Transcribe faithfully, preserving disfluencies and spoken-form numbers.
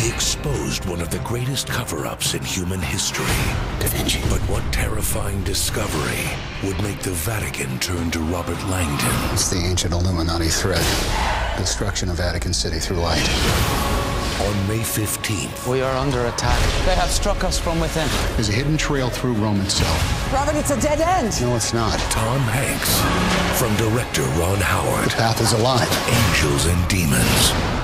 He exposed one of the greatest cover-ups in human history. Da Vinci. But what terrifying discovery would make the Vatican turn to Robert Langdon? It's the ancient Illuminati threat. Destruction of Vatican City through light. On May fifteenth. We are under attack. They have struck us from within. There's a hidden trail through Rome itself. Robert, it's a dead end. No, it's not. Tom Hanks. From director Ron Howard. The path is alive. Angels and Demons.